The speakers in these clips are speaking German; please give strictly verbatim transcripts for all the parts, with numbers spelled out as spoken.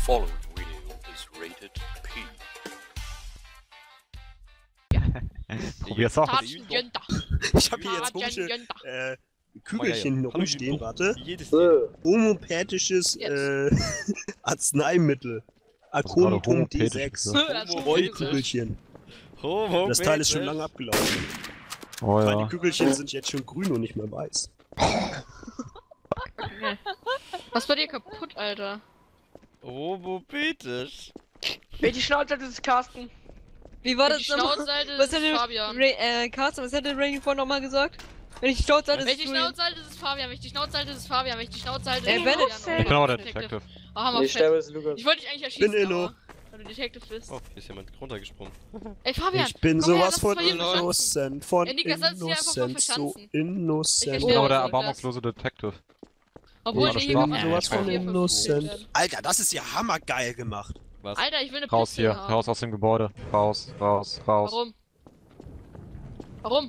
following video is rated P. Probier's auch. Ich hab hier jetzt komische äh, Kügelchen noch rumstehen, warte. Jedes Äh, homöopathisches äh, Arzneimittel. Aconitum D sechs. Rollkügelchen. Das Teil ist schon lange abgelaufen. Oh Meine ja. Kügelchen sind jetzt schon grün und nicht mehr weiß. Was war dir kaputt, Alter? Homöopathisch. Welche Schnauze das ist Carsten? Wie war Die das nochmal? Schnauzealte Was ist hätte Fabian. Ray, äh, Carsten, was hätte Rainy vorhin nochmal gesagt? Wenn ich die Schnauze halte, Wenn ich ist die Julian. Schnauze halte, ist es Fabian. Wenn ich die Schnauze halte, ist es Fabian. Wenn ich die Schnauze halte, Ey, ist es Bennett. Fabian. Ich bin aber der Detective. Oh, hammer Ich sterbe fett. es, Lukas. Ich wollte dich eigentlich erschießen, Bin Illo. aber weil du Detective bist. Oh, hier ist jemand runtergesprungen. Ey, Fabian! Ich bin komm her, sowas lass von uns mal hier verschanzen. innocent, von Ja, Niklas, lass uns hier einfach mal innocent, so verschanzen. innocent. Ich Genau, Ja, der Niklas. erbarmungslose Detective. Obwohl Ja, ich das hier stimmt. gar Sowas von hier innocent. verprügelt werden. Alter, das ist ja hammergeil gemacht. Was? Alter, ich will eine Raus Pistole hier, haben. raus aus dem Gebäude. Raus, raus, raus. Warum? Warum?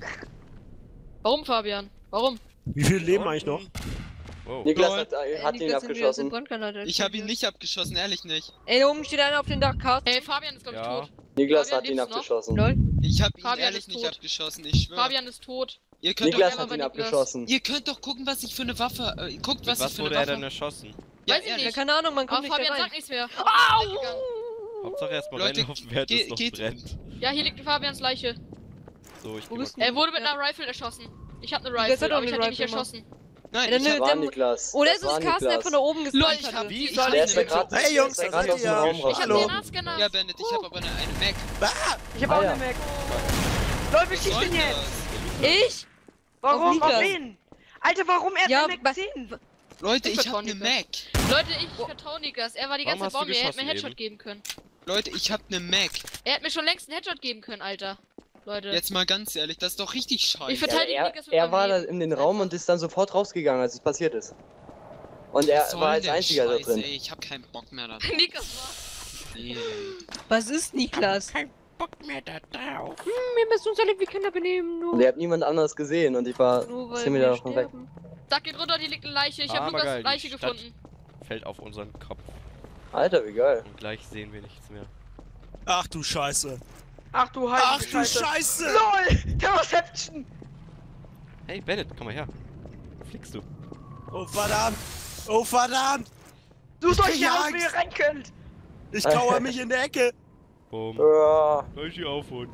Warum, Fabian? Warum? Wie viel leben eigentlich noch? Wow. Niklas Lol. hat, Äh, hat ihn Niklas sind wieder aus dem abgeschossen. Brandkanal. Ich habe ihn nicht abgeschossen, ehrlich nicht. Ey, da oben steht einer auf dem Dach, Carsten. Ey, Fabian ist, glaub ich, Ja. tot. Niklas Fabian, hat ihn lebst du noch? abgeschossen. Lol. Ich habe ihn Fabian ehrlich ist nicht tot. abgeschossen, ich schwöre. Fabian ist tot. Ihr könnt, Niklas doch, aber hat ihn Niklas. abgeschossen. ihr könnt doch gucken, was ich für eine Waffe. Äh, guckt, Mit was, was ich für wurde eine er Waffe. denn erschossen? Ja, Weiß ich ehrlich. Ja, keine Ahnung, man kommt Aber nicht Fabian da rein. sagt nichts mehr. Au! Hauptsache erstmal Leute, reinlaufen, während ge- es noch geht- brennt. Ja, hier liegt Fabians Leiche. So, ich Wo geh bist mal Er wurde mit einer Rifle erschossen. Ich hab eine Niklas Rifle, hat auch aber ich eine hab ihn nicht Rifle, Mann. erschossen. Nein, Ja, ich nö, hab, Das war der- Niklas. Oder Das ist es war Carsten, der Niklas. von da oben Lol, gespannt ich hab hatte? wie? die Ich hab Der ist ja eine gerade Hey, Jungs, der ist da gerade seid aus dem ihr. Raum Ich raus. hab Hallo. D N A-Scanner. Ja, Bandit, ich hab aber eine, eine Mac. Ich hab Ah, auch ja. eine Mac. Leute, wie schießt Soll denn jetzt? das? Ich? Warum? Auf Auf Niklas. wen? Alter, warum er Ja, hat eine was- Mac zehn? Leute, Ich ich hab vertrau eine Niklas. Mac. Leute, ich vertraue Niklas. Er war die Warum ganze hast du Zeit bei mir. Er hätte mir einen geschossen Headshot eben? geben können. Leute, ich hab eine Mac. Er hätte mir schon längst einen Headshot geben können, Alter. Leute. Jetzt mal ganz ehrlich, das ist doch richtig Ich scheiße. verteidige- Ja, er, Niklas mit er meinem war da Leben. in den Raum und ist dann sofort rausgegangen, als es passiert ist. Und er Was soll war als der einziger da Scheiß, drin. Ey, ich hab keinen Bock mehr da. Niklas war. Nee. Was ist Niklas? Kein Bock mehr da drauf. Hm, wir müssen uns alle wie Kinder benehmen, nur, Und ihr habt niemand anderes gesehen und ich war nur weil zehn wir Meter davon weg. sterben. Sag, geht runter, die liegt eine Leiche. Ich hab Aber Lukas geil, die Leiche Stadt- gefunden. Fällt auf unseren Kopf. Alter, wie geil. Und gleich sehen wir nichts mehr. Ach du Scheiße. Ach du Ach heilige du Scheiße. Scheiße. LOL! Terrorception! Hey, Bennett, komm mal her. Wo fliegst du? Oh verdammt. Oh verdammt. Sucht Ich euch krieg hier aus, Angst. wie ihr rein könnt! Ich kauere mich in der Ecke. Boom. Ja. Gleich hier auf uns.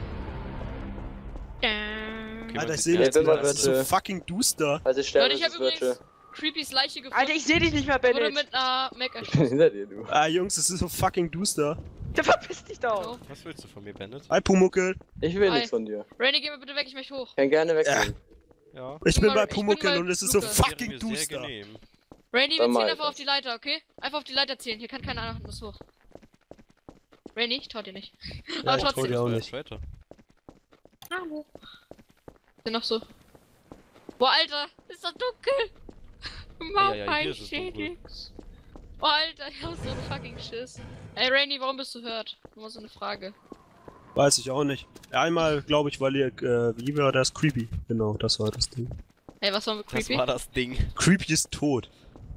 Okay, Alter, man ich sieht sehe gar nichts bin mehr. mal Das ist so bitte. fucking duster. Also ich sterbe, Leute, ich hab es wird übrigens Creepys Leiche gefunden. Alter, ich seh dich nicht mehr, Wurde Bennett. mit einer Mac erschossen. hinter dir, du. Ah, Jungs, es ist so fucking duster. Der verpiss dich doch! Was willst du von mir, Bennett? Hi, Pumuckel. Ich will Hi. nichts von dir. Rainy, geh mir bitte weg, ich möchte hoch. Kann gerne weggehen. Ja. Ich bin bin mal- bei ich bin Pumuckel bei und es ist so Lukas. Wäre fucking mir sehr duster. genehm. Rainy, wir Dann mach ziehen ich einfach auf das. die Leiter, okay? Einfach auf die Leiter zielen, hier kann keiner anderes hoch. Rainy, ich trau dir nicht. Ja, Aber ich trau trotzdem. dir auch Das war nicht. Traitor. Hallo. Sind noch so. Boah, Alter, ist doch dunkel! Mach Ja, ja, mein hier ist es dunkel. Schädel. Boah, Alter, ich hab so einen fucking Schiss. Ey, Rainy, warum bist du hurt? Nur mal so eine Frage. Weiß ich auch nicht. Einmal, glaube ich, weil ihr, äh, wie war das? Creepy. Genau, das war das Ding. Ey, was war mit Das Creepy? war das Ding. Creepy ist tot.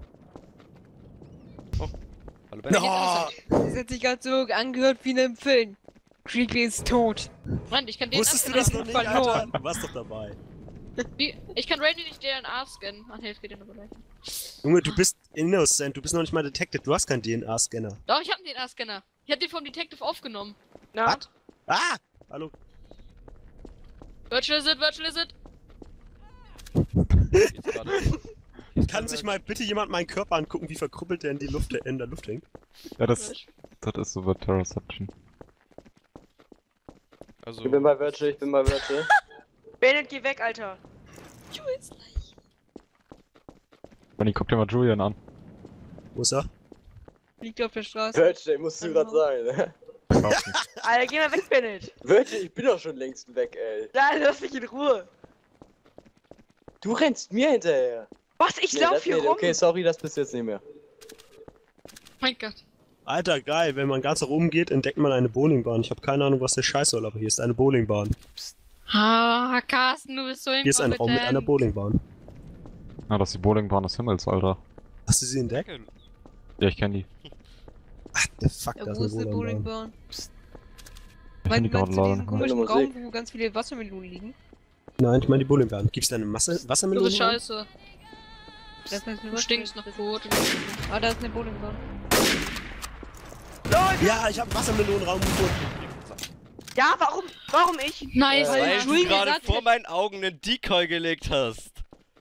Hallo, Bennett. No! Das hat sich gerade so angehört wie in einem Film. Creepy ist tot. Mann, ich kann den Wusstest du das noch nicht, verloren. Alter? Du warst doch dabei. Wie? Ich kann Rainy nicht D N A scannen. Ach, nee, das geht ja nur bei Leichen. Junge, du bist innocent, du bist noch nicht mal Detective, du hast keinen D N A-Scanner. Doch, ich hab einen D N A-Scanner. Ich hab den vom Detective aufgenommen. Na? Was? Ah! Hallo. Virtual is it, virtual is it? Jetzt gerade. Kann sich mal bitte jemand meinen Körper angucken, wie verkrüppelt der in, die Luft, in der Luft hängt? Ja, das, das ist so wird Terrorception. Also, Ich bin bei Virtual, ich bin bei Virtual. Bennett, geh weg, Alter! Benny, guck dir mal Julian an. Wo ist er? Liegt auf der Straße. Virtual, musst du grad sein. Alter, geh mal weg, Bennett! Virtual, ich bin doch schon längst weg, ey. Ja, lass mich in Ruhe! Du rennst mir hinterher. Was? Ich Nee, lauf das- hier nee, rum! Okay, sorry, das bist du jetzt nicht mehr. Mein Gott. Alter, geil, wenn man ganz nach oben geht, entdeckt man eine Bowlingbahn. Ich habe keine Ahnung, was der Scheiß soll, aber hier ist eine Bowlingbahn. Ah, Carsten, du bist so Hier ist ein Raum mit einer Bowlingbahn. Ah, das ist die Bowlingbahn des Himmels, Alter. Hast du sie entdeckt? Ja, ich kenn die. Ach, der fuck, Ja, das wo ist ist eine eine Bowlingbahn. Bowlingbahn? Ich Mein, bin die meinst gerade du diesen laden. komischen Musik. Raum, wo ganz viele Wassermelonen liegen? Nein, ich meine die Bowlingbahn. Gibt's da eine Masse Du Wassermelone? bist scheiße. Das heißt, eine Du stinkst nach Kot. Ah, da ist eine Bowlingbahn. Ja, ich habe Wassermelonenraum gefunden. Ja, warum? Warum ich? Nice. Äh, Weil du Julian gerade gesagt vor hat- meinen Augen einen Decoy gelegt hast.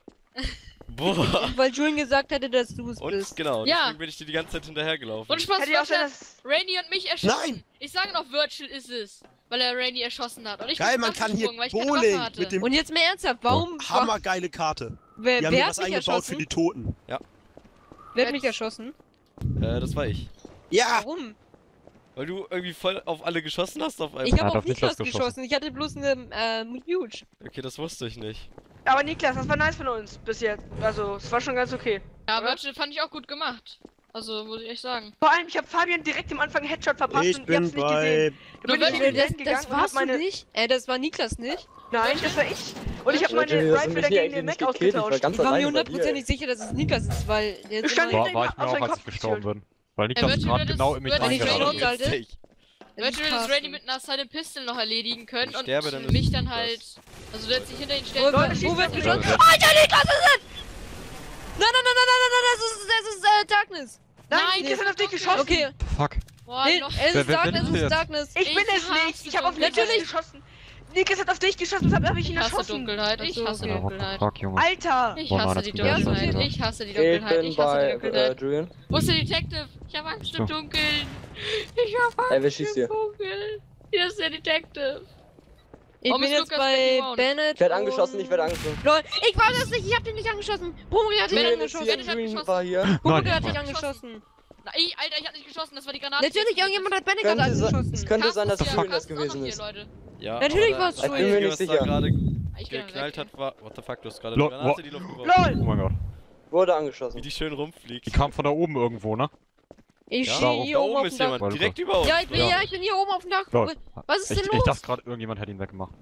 Boah. Weil Julian gesagt hätte, dass du es Und bist. genau, Ja. deswegen bin ich dir die ganze Zeit hinterhergelaufen. Und Spaß, Hätte ja auch sein, was dass... Rainy und mich erschossen. Nein! Ich sage noch, Virtual ist es. Weil er Rainy erschossen hat. Und ich Geil, bin man kann hier abgesprungen, weil ich keine Bowling Waffe hatte. mit dem Und jetzt mal ernsthaft, warum... wa- hammergeile Karte. Wer, Die haben wer hier hat was mich eingebaut erschossen? für die Toten. Wer hat mich erschossen? Äh, das war ich. Ja! Warum? Weil du irgendwie voll auf alle geschossen hast auf Ich einmal. hat habe auf auf Niklas Niklas geschossen. geschossen. Ich hatte bloß eine, ähm, Huge. Okay, das wusste ich nicht. Aber Niklas, das war nice von uns bis jetzt. Also, es war schon ganz okay. Ja, Oder? Virtual fand ich auch gut gemacht. Also, muss ich echt sagen. Vor allem, ich habe Fabian direkt am Anfang einen Headshot verpasst Ich und ihr habt's bin nicht bei... gesehen. Da bin Nur ich wenn in den Das, Rennen gegangen das und hab warst meine... du nicht? Äh, das war Niklas nicht. Nein, das war ich. Und ich habe meine Leute, wir sind Rifle hier dagegen den eigentlich Mac nicht gekillt, ich war ausgetauscht. ganz Ich war mir alleine bei dir. hundertprozentig sicher, dass es Niklas ist, weil... Der Ich stand immer- hinter War, ihm, war ich auf mir seinen auch, als Kopf ich gestorben gezielt. bin. Weil Niklas wird gerade das- genau in mich wird das reingerannt Rainy- ist. Alter. Witzig. Virtual Carsten. ist Rainy mit einer Silent Pistol noch erledigen können Ich und sterbe, dann ist mich es dann Lukas. halt... Also, du hättest dich hinter ihn Wo, stellen wo, können. wo wird schießt geschossen? er? Alter, Niklas ist es! Nein, nein, nein, nein, nein, nein, nein, das ist, das ist, äh, Darkness. Nein, Nein, Niklas nee. hat auf dich geschossen. Okay, Fuck. Boah, nee, noch... es Wer- ist wer- wer Darkness, ist es ist jetzt? Darkness. Ich bin Ich es nicht. hasse Ich habe auf Niklas Natürlich. geschossen. Niklas hat auf dich geschossen, deshalb habe ich ihn Ich hasse erschossen. Dunkelheit, ich Ach so, hasse okay. Ja, what the Dunkelheit. fuck, Junge. Alter! Ich Boah, nein, hasse das die bin ich nicht, Dunkelheit, oder? ich hasse die Ich Dunkelheit, bin ich hasse die bei äh, Dunkelheit. Julian. Wo ist der Detective? Ich hab Angst im So. Dunkeln. Ich hab Angst Ey, wer schießt im hier? Dunkeln. Hier ist der Detective. Ich Warum bin ist jetzt Lukas bei weggehauen? Bennett. Ich werde angeschossen, und- ich werde angeschossen. Lol, ich war das nicht, ich hab den nicht angeschossen. Brumri hat dich Bennett Julian ist angeschossen. hier, Bennett hat Julian geschossen. war hier. Brumri Nein, hat dich Mann. angeschossen. Na, ich, Alter, ich hab nicht geschossen, das war die Granate. Natürlich, irgendjemand hat Bennett gerade Könnte sein, angeschossen. es könnte sein, dass Carsten Julian ist das hier, gewesen Carsten auch noch ist. hier, Leute. Ja, Natürlich aber war's das du. Ich bin mir Einzige, nicht was da sicher. gerade Ich geh dann geknallt weg. hat, war... What the fuck, du hast gerade Lol, eine Granate wo- in die Luft geworfen. Oh LOL! mein Gott. Wurde Wie angeschossen. die schön rumfliegt. Die kam von da oben irgendwo, ne? Ich Ja, stehe da hier da oben oben auf ist dem Dach. jemand, direkt über uns. Ja, ich bin, Ja. ja, ich bin hier oben auf dem Dach. Lol. Was ist Ich, denn ich los? dachte gerade, irgendjemand hat ihn weggemacht.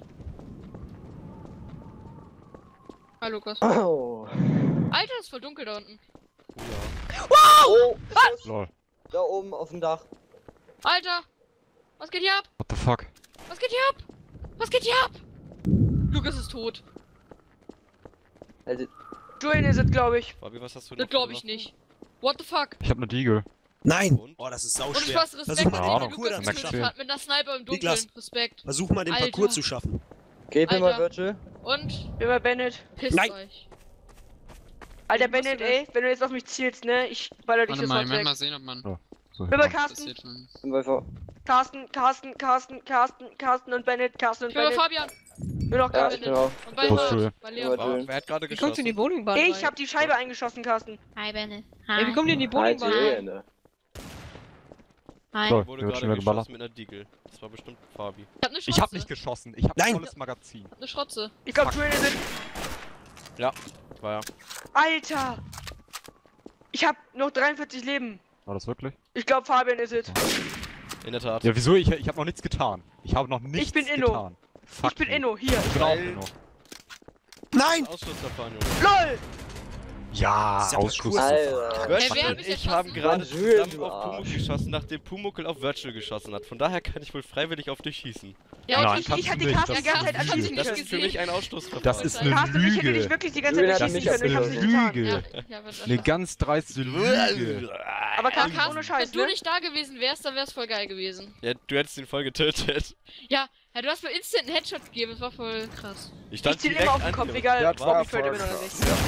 Hi, Lukas. Oh. Alter, ist voll dunkel da unten. Oh, Schuss. Lol. Da oben auf dem Dach. Alter! Was geht hier ab? What the fuck? Was geht hier ab? Was geht hier ab? Lukas ist tot. Also, Julian ist es, glaube ich. Fabi, was hast du Das noch glaube ich gemacht? nicht. What the fuck? Ich hab ne Deagle. Nein! Und? Oh, das ist Und ich sauschwer. fasse Versuch Respekt, mal Keine den mit Ahnung. dem Parcours Lukas zu Max getötet schaffen. hat. Mit einer Sniper im Dunkeln. Niklas. Respekt. Versuch mal den Alter. Parcours zu schaffen. geht mir mal Alter. Virtual. Und Bin bei Bennett. pisst Nein. euch. Alter, Wie machst du Bennett, ey, wenn du jetzt auf mich zielst, ne? Ich baller dich Warte das mal, ich Wort möchte weg. mal sehen, ob man So, Bin bei ja. Carsten, passiert schon. Bin bei V. Carsten, Carsten, Carsten, Carsten, Carsten und Bennett, Carsten und Ich bin bei Bennett. Fabian. Nur noch Ja, Carsten. ich bin auch. Und bei Wo ist Hart. Julian? Bei Ja, Leon. Julian. Wer hat gerade Wie kommst du in die geschossen? Bowlingbahn Ich rein? hab die Scheibe eingeschossen, Carsten. Hi, Bennett. Ey, wie kommt ihr in die Halt Bowlingbahn die rein? Hände. Hi. Lol, Wurde der wird gerade schon wieder geballert. geschossen mit einer Deagle. Das war bestimmt Fabi. Ich hab ne Schrotze. Ich hab nicht geschossen. Ich hab Nein. ein volles Magazin. Ich hab ne Schrotze. Ich glaub, Julian ist es. Ja, war ja. Alter! Ich hab noch dreiundvierzig Leben. War das wirklich? Ich glaub, Fabian ist es. In der Tat. Ja, wieso? Ich, ich hab noch nichts getan. Ich habe noch nichts bin Inno. getan. Fuck Ich bin you. Inno, hier. Ich bin auch Weil- Inno. Nein! Ausschlussverfahren, Junge. LOL! Ja, Dieser Ausschuss. Parcours- Alter. Virtual wer hat und mich ich erschossen? haben gerade Mann, Julian, zusammen du auf Arsch. Pumuckl geschossen, nachdem Pumuckl auf Virtual geschossen hat. Von daher kann ich wohl freiwillig auf dich schießen. Ja, Nein, und ich, kannst ich du hatte nicht. Carsten Das die ganze Zeit ist eine anschießen Lüge. Das können. ist für mich ein Ausschlussverfahren. Das ist eine Carsten, ich hätte dich Lüge. wirklich die ganze Julian Zeit hat erschießen mich können, ich hab's nicht getan. Lüge. Ja, ja, wird Eine ganz dreiste Lüge. Aber Aber Carsten, Carsten, ohne Scheiß, wenn du ne? nicht da gewesen wärst, dann wär's voll geil gewesen. Ja, du hättest ihn voll getötet. Ja, ja du hast mir instant einen Headshot gegeben, das war voll krass. Ich stand Ich ziel direkt immer auf den an Kopf, dir. egal, Ja, ob war ich töte voll bin oder krass. nicht.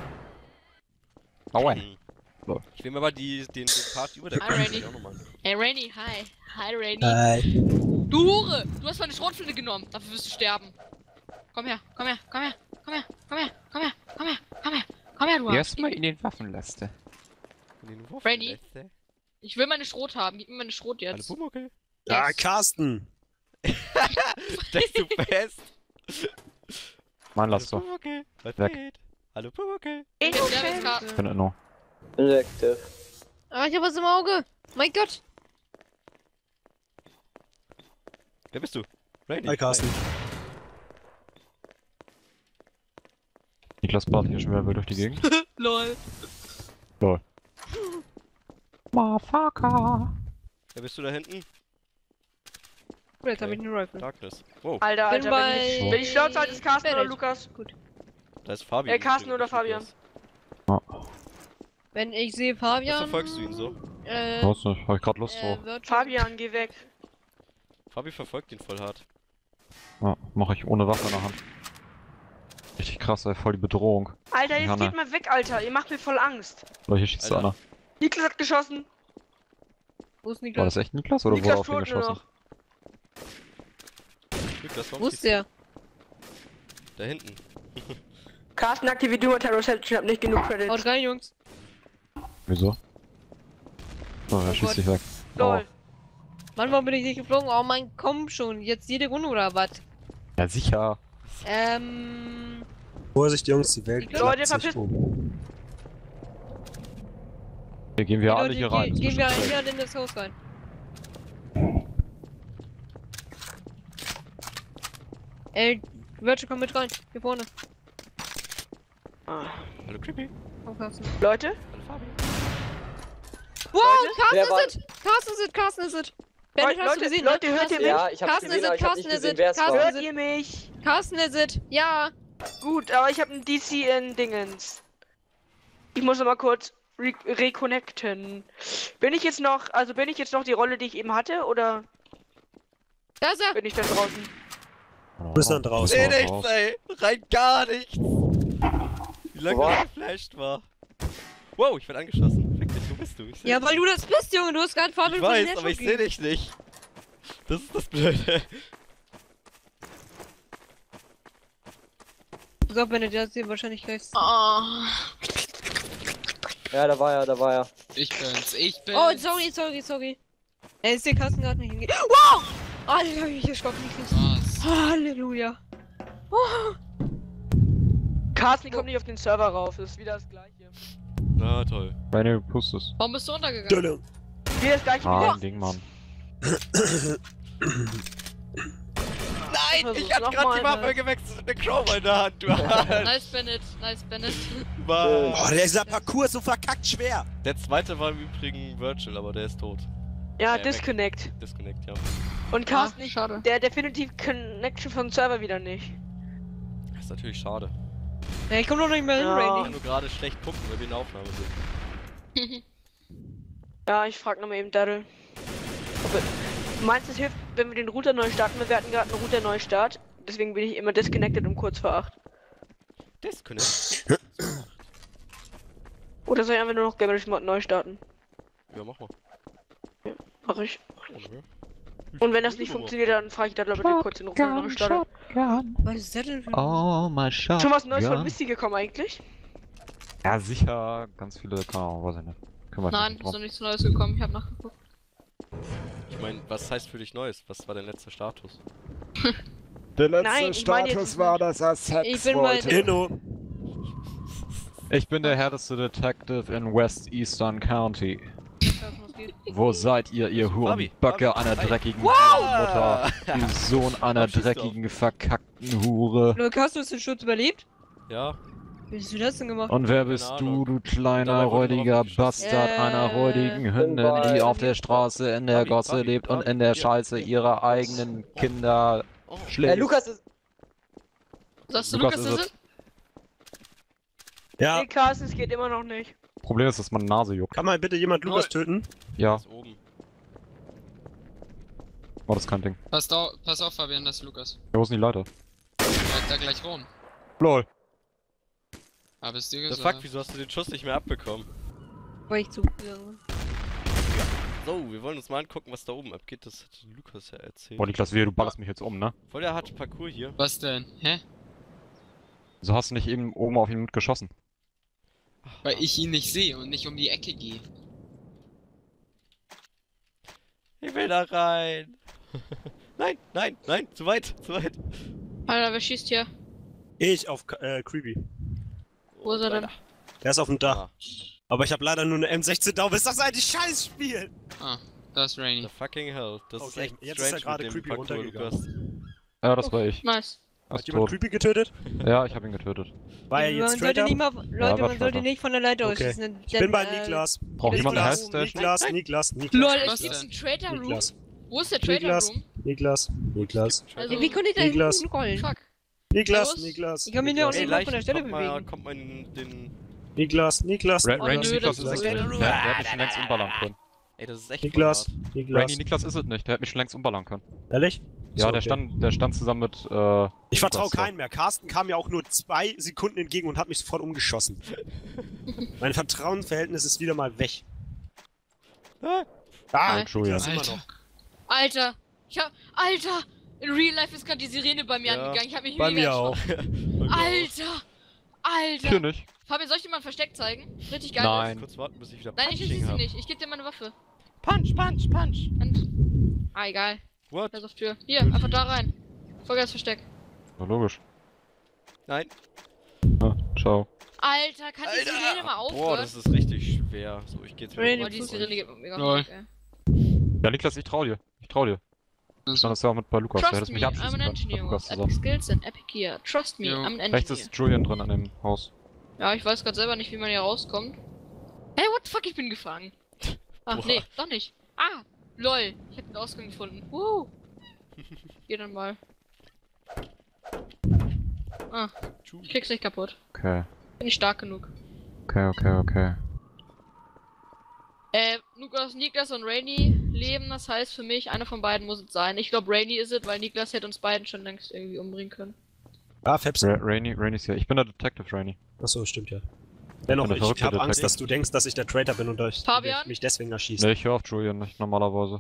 Aua. Hm. Lol. Ich will mir aber die, den, den Part über der Hi, Karte Rainy. auch nochmal. Hey Rainy, hi. Hi Rainy. Hi. Du Hure! Du hast meine Schrotflinte genommen, dafür wirst du sterben. Komm her, komm her, komm her, komm her, komm her, komm her, komm her, komm her, komm her, du Arsch. Erstmal in den Waffenlaste. In den Wurf Rainy? gelässt, ey. Ich will meine Schrot haben, gib mir meine Schrot Hallo jetzt. Pumuckl. Ah, Yes. Carsten! Steckst du fest? Mein Hallo Laster. Pumuckl. Was Weg. geht? Hallo Pumuckl. Ich Jetzt sterbe ich grad. Ich bin Inno. Injective. Ah, ich hab was im Auge. Mein Gott. Wer bist du? Rainy. Hi, Carsten. Niklas ballert hier schon wieder wild durch die Gegend. Lol. Motherfucker. Wer bist du da hinten? Oh, jetzt habe ich Okay. eine Rifle. Darkness. Wow, Alter, Bin Alter, bei- wenn ich, wenn ich schlau zahle, ist Carsten oder Bennett. Lukas? Gut. da ist Fabian. Äh, Carsten übrigens, oder Fabian? Lukas. Wenn ich sehe Was Fabian. verfolgst du ihn so? Äh, Weiß nicht, hab ich grad Lust äh, drauf. Virtual- Fabian, geh weg. Fabi verfolgt ihn voll hart. Ja, mach ich ohne Waffe in der Hand. Richtig krass, ey, voll die Bedrohung. Alter, jetzt Janne. geht mal weg, Alter. Ihr macht mir voll Angst. Oder hier schießt Alter. einer. Niklas hat geschossen. Wo ist War Niklas? das echt Niklas oder wurde Niklas auf ihn tot nur geschossen? noch. Lukas, warum Wo ist schießt du? der? Da hinten. Carsten aktiviert nur Terrorception, hab nicht genug Credits. Haut rein, Jungs. Wieso? Oh, er Oh schießt Gott. sich weg. Lol. Mann, warum bin ich nicht geflogen? Oh mein, komm schon. Jetzt jede Runde oder was? Ja, sicher. Ähm. Vorsicht, Jungs, die Welt Die klappt Leute, sich verpiss- um. Hier gehen wir Leute, alle hier ge- rein. ist Gehen wir bestimmt hier safe. in das Haus rein. Ey, Virtual, komm mit rein. Hier vorne. Ah. Hallo Creepy. Aufpassen. Leute, Hallo Fabi. Wow, Wer Carsten war- ist it! Carsten ist it! Carsten ist it! Bennett, hast Leute, du gesehen? Leute, ne? hört ihr Carsten- mich? Ja, ich hab's Carsten gesehen, ist aber it! ich hab Carsten nicht ist gesehen, it! wer es war. Carsten hört ist it! ihr mich? Carsten ist it! Ja! Gut, aber ich habe ein D C in Dingens. Ich muss noch mal kurz re reconnecten. Bin ich jetzt noch, also bin ich jetzt noch die Rolle, die ich eben hatte, oder Da ist er! bin ich dann draußen? Du bist dann draußen. Seh raus. nichts, ey. Rein gar nichts. Wie lange Wow. er geflasht war. Wow, ich werd angeschossen. Fick dich, wo bist du? Ich seh Ja, dich. weil du das bist, Junge! Du hast gerade Fabian Ich von den weiß, aber ich Headshot seh dich nicht. Das ist das Blöde. Pass auf, Bennett, der hat sie wahrscheinlich gleich. Oh. Ja, da war er, da war er. Ich bin's, ich bin's. Oh, sorry, sorry, sorry. Er ist der Carsten gerade nicht hingeht. Wow! Alter, hab ich mich erschrocken. Was? Halleluja. Carsten, die kommt nicht auf den Server rauf, das ist wieder das gleiche. Na toll. Rainy, du pustest. Warum bist du runtergegangen? Dölle. Wieder das gleiche Ah, wie ein Ding, Mann. Nein, Versuch's ich hab noch grad die mal, Waffe ne? gewechselt und eine Crowbar in der Hand. Du Arsch. Nice Bennett, nice Bennett. Mann. Oh, dieser Parcours ist so verkackt schwer. Der zweite war im Übrigen Virtual, aber der ist tot. Ja, Äh, weg. Disconnect. Disconnect, ja. Und Carsten, Ah, ich, schade. der definitiv Connection vom Server wieder nicht. Das ist natürlich schade. Ja, ich komm doch nicht mehr hin, Ja. Ich Rainy. kann nur gerade schlecht gucken, weil wir in der Aufnahme sind. Ja, ich frag nochmal eben Daryl. Ob er- Meinst du, es hilft, wenn wir den Router neu starten? Wir hatten gerade einen Router Neustart. Deswegen bin ich immer disconnected um kurz vor acht. Disconnect? Oder soll ich einfach nur noch Gamerish Mod neu starten? Ja, mach mal. Mach ich. Okay. Und wenn das nicht funktioniert, dann frage ich Daryl, ob er kurz den Router neu startet. Was ist das denn für ein... Oh, mein Schatz. Schon was Neues von Misty gekommen eigentlich? Ja, sicher. Ganz viele, keine Ahnung, weiß ich nicht. Kümmere ich mich Nein, nicht ist noch drum. nichts Neues gekommen. Ich hab nachgeguckt. Ich meine, was heißt für dich Neues? Was war dein letzter Status? Der letzte Nein, ich meine jetzt- Status war, dass er Sex Ich bin bei- wollte. Inno. Ich bin der härteste Detective in West Eastern County. Was geht? Wo seid ihr, ihr Fabi, Hurenböcke Fabi, einer hi. dreckigen Ah! Mutter? Du Sohn einer Warum schießt du dreckigen, verkackten Hure. Luke, hast du es den Schutz überlebt? Ja, Wie hast du das denn gemacht? Und wer bist Keine du, Ahnung. du kleiner, Dabei wurde räudiger drauf geschossen. Bastard Äh, einer räudigen Hündin, bei- die auf der Straße in der Fabi, Gosse Fabi, lebt und Fabi, in der hier. Scheiße ihrer eigenen Kinder oh. Äh, schlägt? Lukas ist. Sagst du, Lukas Lukas, ist ist es. es? Ja, Nee, Carsten, es geht immer noch nicht. Problem ist, dass meine Nase juckt. kann mal bitte jemand Lukas töten? Ja, Ist oben. war das kein Ding. Pass, au pass auf, Fabian, das ist Lukas. Wo ist denn die Leiter? Bleibt da gleich wohnen. Lol. Hab es dir The gesagt. fuck, wieso hast du den Schuss nicht mehr abbekommen? Weil ich zugegangen bin. So, wir wollen uns mal angucken, was da oben abgeht. Das hat Lukas ja erzählt. Boah, Niklas, wehe, du ballerst mich jetzt um, ne? Voll der harte Parcours hier. Was denn? Hä? So hast du nicht eben oben auf ihn geschossen. Weil ich ihn nicht sehe und nicht um die Ecke gehe. Ich will da rein. Nein, nein, nein, zu weit, zu weit. Alter, wer schießt hier? Ich auf äh, Creepy. Wo ist er denn? Der ist auf dem Dach. Ah, Aber ich habe leider nur eine M sechzehn da. Was ist das ein Scheißspiel? Ah, das ist Rainy. the fucking hell. Das Okay, ist echt jetzt ist er strange gerade mit dem creepy Parcours, runtergegangen. Lukas. Ja, das war ich. Nice. Er Hat ist jemand tot. Creepy getötet? Ja, ich habe ihn getötet. War er man jetzt sollte Traitor? nicht mal, Leute, war man sollte Traitor. nicht von der Leiter Okay. ausschießen. Ich bin bei äh, Niklas. Braucht jemand eine Niklas, Health-Station? Niklas, Niklas, Niklas. Lol, Was es gibt denn? einen Trader Room. Niklas, Wo ist der Trader Niklas, Room? Niklas, Niklas, Also, Wie konnte ich da Niklas. hinten rollen? fuck. Niklas, Los. Niklas. Ich kann mich nur Niklas. aus Ey, dem- leicht, von der Stelle kommt mal, bewegen. kommt mal in den... Niklas, Niklas, Ra Oh, Rainy nö, Niklas das ist ist es nicht. so- Der, der hätte mich schon längst umballern können. Ey, das ist echt Niklas, voll hart. Niklas. Rainy Niklas ist es nicht, der hätte mich schon längst umballern können. Ehrlich? Ja, So, der okay. stand, der stand zusammen mit, äh... Ich vertraue Lukas da. keinem mehr. Carsten kam ja auch nur zwei Sekunden entgegen und hat mich sofort umgeschossen. Mein Vertrauensverhältnis ist wieder mal weg. Ah, Alter. Niklas immer Alter. noch. Alter, ich hab, Alter, in Real Life ist gerade die Sirene bei mir Ja, angegangen. Ich hab mich Bei mega mir auch. erschrocken. Alter, Alter. Hier nicht. Fabian, soll ich dir mal ein Versteck zeigen? Richtig geil. Nein. Kurz warten, bis ich wieder Nein, ich Punching schieße hab. nicht. Ich geb dir meine Waffe. Punch, punch, punch! Und. Ah, egal. What? Da ist auf Tür. Hier, einfach da rein. Voll geiles Versteck. Na, logisch. Nein. Ja, ciao. Alter, kann die Sirene mal Boah, aufhören? das ist richtig schwer. So, ich geh jetzt Rainy, wieder Boah, die runter. Sirene geht mir mega Lol. auf, ey. Ja, Niklas, ich trau dir. Ich trau dir. Ich stand das ja auch mit bei Lukas, der hätte Trust es me, mich I'm abschießen an können. Mit engineer. Lukas Epic zusammen. skills and epic gear. Trust me, Jo. I'm an engineer. Rechts ist Julian drin an dem Haus. Ja, ich weiß gerade selber nicht, wie man hier rauskommt. Hey, what the fuck, ich bin gefangen. Ach, Boah. nee, doch nicht. Ah, lol. Ich hab den Ausgang gefunden. Woo. Geh dann mal. Ah, ich krieg's nicht kaputt. Okay. Bin ich stark genug. Okay, okay, okay. Äh, Lukas, Niklas und Rainy leben, das heißt für mich, einer von beiden muss es sein. Ich glaube, Rainy ist es, weil Niklas hätte uns beiden schon längst irgendwie umbringen können. Ah, Fabs. Ra Rainy, Rainy ist hier. Ich bin der Detective, Rainy. Achso, stimmt ja. Dennoch, Eine ich verrückte habe Angst, Detective. dass du denkst, dass ich der Traitor bin und euch Fabian? mich deswegen erschießt. Ne, ich höre auf Julian nicht normalerweise.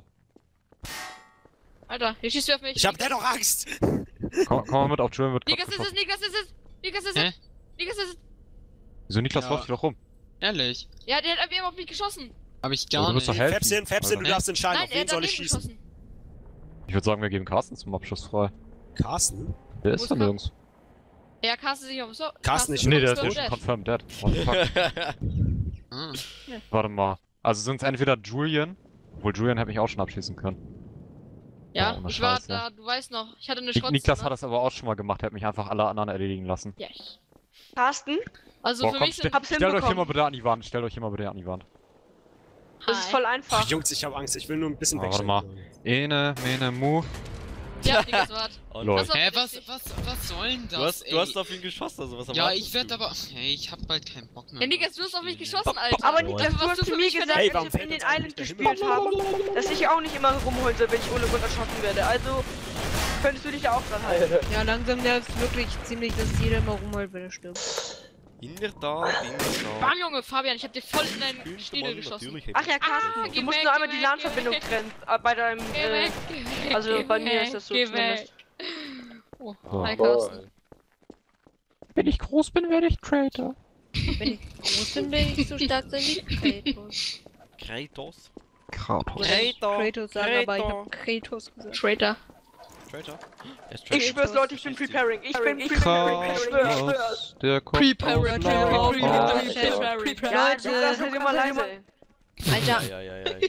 Alter, hier schießt du auf mich. Ich hab dennoch Angst! Komm, komm mal mit, auf Julian wird Niklas grad ist es, geschossen. Niklas ist es! Niklas ist Hä? es! Niklas ist es! Wieso Niklas Ja. läuft hier doch rum? Ehrlich? Ja, der hat einfach auf mich geschossen! Hab ich Aber gar du bist doch nicht. Healthy. Fäbschen, Fäbschen, du Hä? darfst entscheiden, Nein, auf er wen hat soll ich daneben schießen. geschossen. Ich würde sagen, wir geben Carsten zum Abschluss frei. Carsten? Der Wo ist ist da Car- nirgends. Ja, Carsten sich auf so. Carsten nicht. Nee, ist der ist so schon dead. confirmed dead. What the fuck? Ah. Warte mal. Also sind es entweder Julian, obwohl Julian hätte mich auch schon abschießen können. Ja, Oh, ohne ich war Scheiß, da, du weißt noch, ich hatte eine Nik Schrotze. Niklas hat das aber auch schon mal gemacht, er hat mich einfach alle anderen erledigen lassen. Ja. Carsten, Also Boah, für komm, mich stell, sind. hab's stellt euch hier hinbekommen. mal bitte an die Wand, stellt euch hier mal bitte an die Wand. das ist Hi. voll Ach, einfach. Jungs, ich habe Angst, ich will nur ein bisschen Oh, warte wegstellen. mal. Ene, mene, mu. Ja, Niklas, wart. Und Lol. Das war Hä, richtig. was, was, was soll denn das, Du hast, ey? du hast auf ihn geschossen, also was Ja, erwartest ich werd du? aber... Hey, ich hab bald keinen Bock mehr. Ja, Niklas, du hast auf mich geschossen, Alter. Aber Boah. Niklas, du Was hast du zu für mir mich gesagt, Hey, als warum wir fällt in den uns eigentlich Island der gespielt Himmel? haben, dass ich auch nicht immer rumholen soll, wenn ich ohne Grund erschossen werde. Also könntest du dich da auch dran halten. Ja, langsam nervt wirklich ziemlich, dass jeder immer rumholt, wenn er stirbt. In der Tat, in der Tat. Bam, Junge, Fabian, ich hab dir voll in deinen Könnte Schniedel man geschossen. natürlich hätte Ach ja, ich- Carsten, Ah, du geh musst weg, nur einmal geh die weg, LAN-Verbindung geh weg. trennen. äh, Bei deinem, Geh äh, weg, geh weg, also geh bei mir weg, ist das so geh zumindest. weg. Oh, So. hi Carsten. Wenn ich groß bin, werde ich Traitor. Wenn ich groß bin, bin ich so stark sein wie Kratos. Kratos. Kratos. Traitor. Kratos sagen, aber ich Traitor. hab Kratos gesagt. Traitor. Traitor. Er ist Ich Traitor. schwör's, Leute, ich bin Schießt sie. preparing. Ich bin preparing. Ich schwör's, schwör's. Kratos, der kommt Preparing, aus Lava. preparing, preparing. Ja, Leute, Lukas, halt immer leise. Alter, Ja, ja, ja, ja.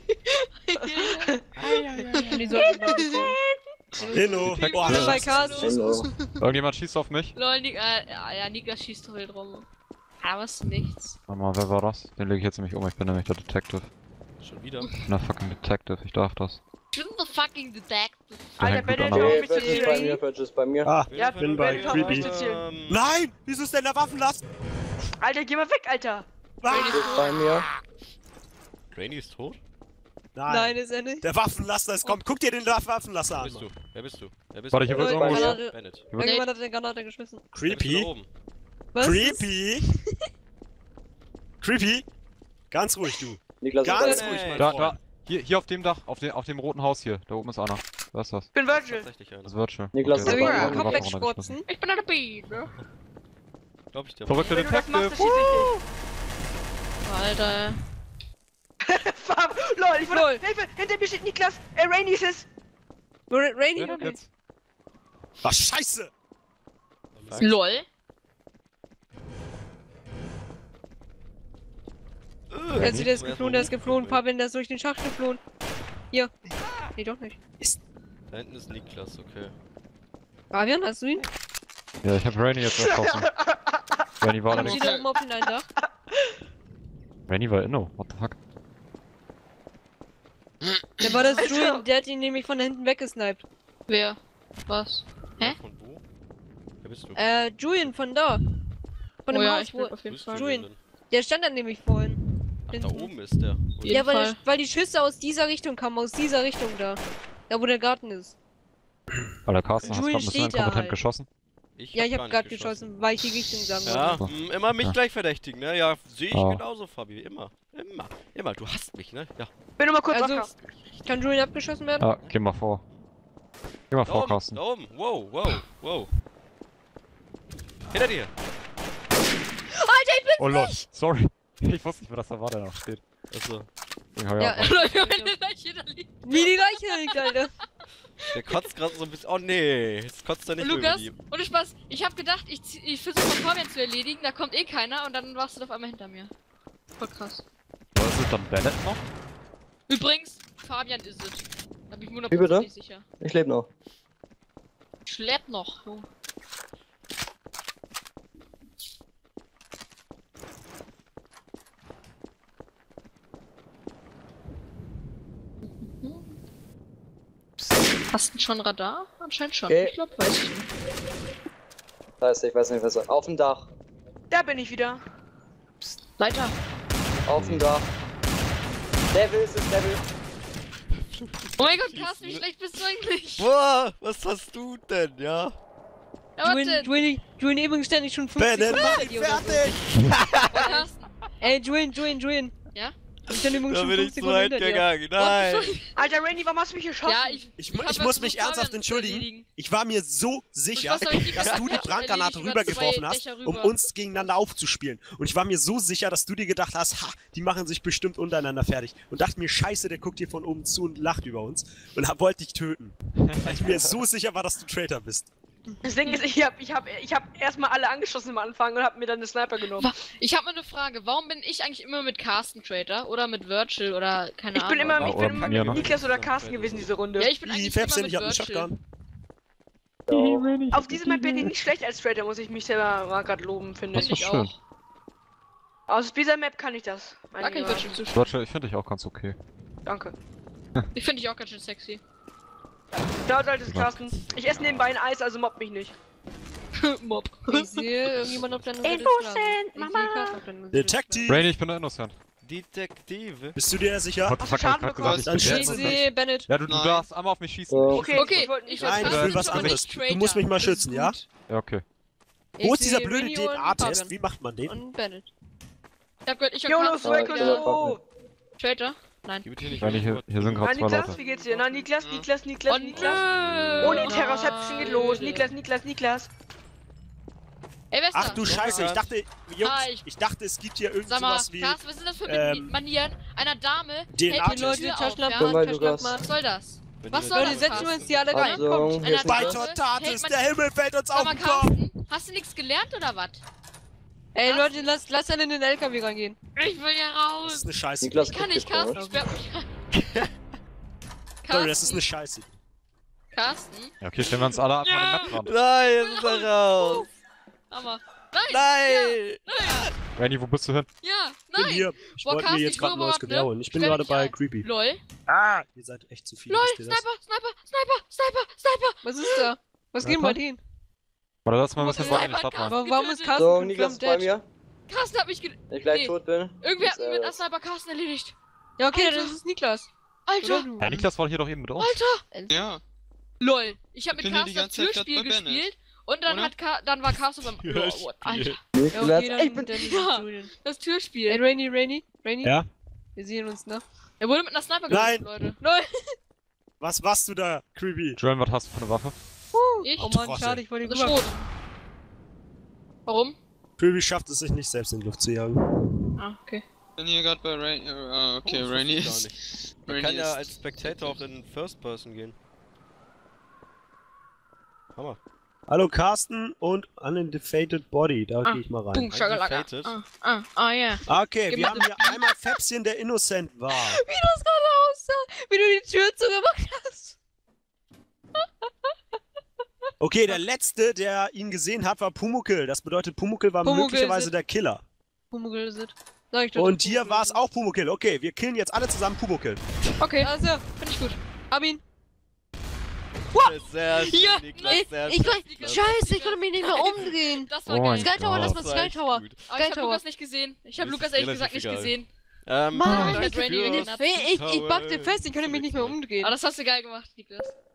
die sollten mal bekommen. Hello. Detective. Boah, Ich bin bei das- Carlos. Irgendjemand schießt auf mich? Lol, Nik äh, ja, ja, Niklas schießt doch wild rum. Aber es ist nichts. Warte mal, wer war das? Den lege ich jetzt nämlich um, ich bin nämlich der Detective. Schon wieder. Ich bin der fucking Detective, ich darf das. Ich bin the fucking detective. Der Alter, hängt gut Bennett, an der hör Wand. auf mich zu Patch ist bei mir, zählen. Patch ist bei mir. Ah, Ja, bin bei Bennett, hör auf Creepy. mich zu zählen. Ähm, Nein! Wieso ist denn der Waffenlast? Alter, geh mal weg, Alter. Ah, Ist bei mir. Rainy ist tot? nein. Nein, ist er nicht. Der Waffenlaster ist kommt. Guck dir den Waffenlaster Wer an. bist du? Wer bist du? Wer bist Warte, du? hier wird Ist irgendwo... bei mir. Granate. Bennett. Irgendjemand hat eine Granate geschmissen. Wer bist du da Creepy. oben? Was? Creepy. Creepy. Ganz ruhig, du. Niklas ist Ganz bei Ey. ruhig, mein Da, Freund. da, hier, hier auf dem Dach, auf dem, auf dem roten Haus hier. Da oben ist einer. Wer ist das? Ich bin Virgil. Tatsächlich einer. Das ist Virtual. Niklas Okay, ist dann bei hat mir. er die Kopf Waffe runtergeschmissen. wegsprotzen. Ich bin der Beat, ne? Glaub ich dir. Verrückte Wenn du das machst, Detective. dann schieß ich Alter. dich. Farb. Lol, ich Lol. wurde... Hilfe, hinter mir steht Niklas. Äh, Rainy ist es. Ra- Rainy Wer noch denn nicht. jetzt? Ach, scheiße. LOL. Der ist, der ist geflohen, der ist geflohen. Fabian, der ist durch den Schacht geflohen. Hier. Nee, doch nicht. Da hinten ist Niklas, okay. Fabian, hast du ihn? Ja, ich hab Rainy jetzt erschossen. Rainy war Kommen allerdings. Sie da oben auf den einen Dach? Rainy war inno, what the fuck? Der war das Alter. Julian, der hat ihn nämlich von da hinten weggesniped. Wer? Was? Hä? Von wo? Wer bist du? Äh, Julian von da. Von Oh dem ja, Haus, ich wo... bin auf jeden Bist Fall. du Julian. denn? Der stand dann nämlich vorhin. Ach, da oben ist der. Und Ja, weil, Fall. weil die Schüsse aus dieser Richtung kamen, aus dieser Richtung da. Da, wo der Garten ist. Alter, Carsten, hast du Julian grad ein bisschen steht da inkompetent halt. geschossen? Ja, ich hab gar grad nicht geschossen, weil ich die Richtung sagen Ja, wollte. mh, immer mich Ja. gleich verdächtigen, ne? Ja, sehe ich Oh. genauso, Fabi. Immer. Immer. Immer. Du hasst mich, ne? Ja. Bin noch mal kurz Also, wacker. kann Julian abgeschossen werden? Ah, geh mal vor. Geh mal Da vor, oben, Carsten. da oben. Wow, wow, wow. Hinter dir. Oh lol, sorry. Ich wusste nicht, wer das da war, der noch steht. Achso. Ja, Ja, ja. äh, Wenn der Leiche da liegt. wie die Leiche liegt, Alter. Der kotzt gerade so ein bisschen. Oh nee, jetzt kotzt er nicht Lukas, mehr über ohne Spaß, ich hab gedacht, ich, zieh- ich versuche mal Fabian zu erledigen, da kommt eh keiner und dann warst du auf einmal hinter mir. Voll krass. Was ist dann Bennett noch? Übrigens, Fabian ist es. Da bin ich Wie bitte? hundertprozentig sicher. Ich lebe noch. Schlägt noch. Oh. Hast du schon Radar? Anscheinend schon. Okay. Ich glaube, weiß ich nicht. Scheiße, ich weiß nicht, was. Auf dem Dach. Da bin ich wieder. Leiter. Auf dem Dach. Devil ist es, Devil. Oh mein Gott, Carsten, wie schlecht bist du eigentlich? Boah, was hast du denn, ja? Ja, Julian, warte. Julian, Julian übrigens ständig schon fünfzig Bennett, Sekunden bei dir oder so. Oh, Carsten. Ey, Julian, Julian, Julian. Ja? Ich stand übrigens Da schon bin fünf ich zu Sekunden weit hinter dir. gegangen. Nein. What the fuck? Alter, Randy, warum hast du mich geschossen? Ja, ich. Ich, hab ich was muss versucht, mich ernsthaft Fabian zu entschuldigen. erledigen. Ich war mir so sicher, was soll ich die dass ganze du die Zeit Brandgranate erledigen? rübergeworfen Zwei hast, Dächer um rüber. uns gegeneinander aufzuspielen. Und ich war mir so sicher, dass du dir gedacht hast, ha, die machen sich bestimmt untereinander fertig. Und dachte mir, scheiße, der guckt hier von oben zu und lacht über uns. Und hab, wollte dich töten. Weil ich mir so sicher war, dass du Traitor bist. Das Ding ist, ich hab, ich hab, ich hab erstmal alle angeschossen am Anfang und hab mir dann eine Sniper genommen. Wa- Ich habe mal eine Frage. Warum bin ich eigentlich immer mit Carsten Trader oder mit Virtual oder keine Ich Ahnung? bin immer, ich Oder bin immer mir mit noch. Niklas oder Carsten gewesen, diese Runde. Ja, ich bin Die eigentlich Fabs immer sind mit nicht auf dem Virtual. Shotgun. Auf diesem Map bin ich nicht schlecht als Trader, muss ich mich selber mal gerade loben, finde Das ich. ist Ich schön. auch. Aus dieser Map kann ich das. mein Danke, Lieber. Virtual zu Virtual, ich finde dich auch ganz okay. Danke. Ich finde dich auch ganz schön sexy. Ciao, altes Carsten. Ich esse nebenbei ein Eis, also mobb mich nicht. Mob. Ich sehe irgendjemand auf deiner Seite. Innocent, schlafen. Ich sehe Mama. Carsten auf deiner Seite Detective! Rainy, ich bin der Innocent. Detektive. Bist du dir sicher? What the Hast fuck, du hab ich Schaden grad bekommen? gesagt, Dann ich bin der schlafen. Ich schütze. sehe Bennett. Ja, du, du Nein. darfst einmal auf mich schießen. Ja. Okay, Okay, ich wollte ich nicht. Nein, Carsten ich will ist was aber anderes. nicht Du Traitor. musst mich mal Das ist schützen, ja? gut. Ja, okay. Ich Wo ist dieser sehe blöde Rainy D N und A-Test? Fabian. Wie macht man den? Und Bennett. Ich hab gehört, ich hab YOLO, Carsten Ah, Swag ich und bin wieder der so. Trader? Nein. Gib hier nicht Rainy, hier, hier sind Na, gerade zwei Niklas, Leute. wie geht's dir? Na, Niklas, Ja. Niklas, Niklas, Oh, Niklas. nö. Ohne Terrorception geht los. Niklas, Niklas, Niklas. Ey, wer ist Ach das? du Scheiße, ich dachte, Jungs, Ah, ich- ich dachte, es gibt hier irgend Sag mal, sowas wie Carsten, was sind das für ähm, Manieren? Einer Dame D N A hält die Test. Tür Leute, auf, Taschenlampe, ja? Guck mal, Taschenlampe Lukas. Was soll das? Wenn Was du- soll Leute, das, setzen wir uns Carsten? die alle rein. Achtung, Kommt. hier Einer ist ein Bei Dame Tor. Tortatis, hält man- der Himmel fällt uns auf Sag mal, den Kopf! Carsten, hast du nichts gelernt oder was? Ey, Was? Leute, lass, lass alle in den L K W reingehen. Ich will hier Das ist raus. eine Scheiße. Niklas, Ich kann nicht, guck dir Carsten, vor. sperr mich rein. Sorry, das ist eine Carsten, Scheiße. Carsten, Ja, okay, stellen wir uns alle einfach an den Map ran. Nein, jetzt ist er raus. aber. Nein, Nein. Rainy, wo bist du hin? ja, Ich bin nein. hier. Ich Boah, wollte mir Carsten, jetzt ich gerade ein will neues überhaupt, Gewehr ne? holen. Ich bin Stell gerade dich bei ein. Creepy. Lol, Ah! Ihr seid echt zu viel. lol, wisst ihr das? Sniper, Sniper, Sniper, Sniper, Sniper. Was ist da? Was geht Warte. mal hin? Warte, lass mal ein Wo bisschen ist weiter in die der Stadt rein. Warum, warum ist Getötet. Carsten So, confirmed Niklas ist bei dead? mir. Carsten hat mich ge... Wenn ich gleich Nee. tot bin. Irgendwer hat Servus. mit einer Sniper Carsten erledigt. Ja, okay, Alter. das ist Niklas. Alter, Oder du? Ja, Niklas war hier doch eben mit uns. Alter. Ja. Lol, ich hab mit bin hier die Carsten das ganze Zeit Türspiel grad bei Bennett. gespielt und dann Oder? hat Ka dann war Carsten beim... Türspiel. Oh, what? Alter, Ja, Niklas, okay, dann, Ich bin- dann ist Ja. es Julian. das Ey, Türspiel. Rainy, Rainy, Rainy. Ja? Wir sehen uns, ne? Er wurde mit einer Sniper Nein. getötet, Leute. Lol. Was machst du da, Creepy? Julian, was hast du für eine Waffe? Ich? Oh Mann, Trottel. schade, ich wollte Das rüber. ist rot. Warum? Creepy schafft es sich nicht selbst in die Luft zu jagen. Ah, okay. Bin hier gerade bei Rainy. Äh, okay, Oh, das Rainy wusste ich gar ist. nicht. Man Rainy kann ja ist- als Spectator auch in First Person gehen. Hammer. Hallo Carsten und Undefeated Body. Da Ah, gehe ich mal rein. Boom, Schagalaka. Undefeated. Ah, ah, ah, ja. Okay, Gib wir mal haben das hier einmal Fäpschen, der innocent war. Wie das gerade aussah, wie du die Tür zugemacht hast. Okay, der letzte, der ihn gesehen hat, war Pumuckl. Das bedeutet, Pumuckl war Pumuckl möglicherweise ist- der Killer. Pumuckl ist es. Sag ich doch, Und dass hier Pumuckl war es ist. auch Pumuckl. Okay, wir killen jetzt alle zusammen Pumuckl. Okay, Also, finde ich gut. hab ihn. Sehr schön, Ja, Niklas, Ich, sehr ich, schön. kann- Scheiße, ich konnte mich nicht mehr umdrehen. Das war Oh geil. mein Sky Tower, Gott. lass mal Das war Sky echt Tower. gut. Aber ich hab Sky Tower. Lukas nicht gesehen. Ich hab Mir ist Lukas es ehrlich relativ gesagt nicht egal. gesehen. Ähm, Mann, ich ich, mit Randy ich, gekidnappt. ich, ich, ich pack den fest, ich kann mich nicht mehr umdrehen. Aber das hast du geil gemacht, Niklas.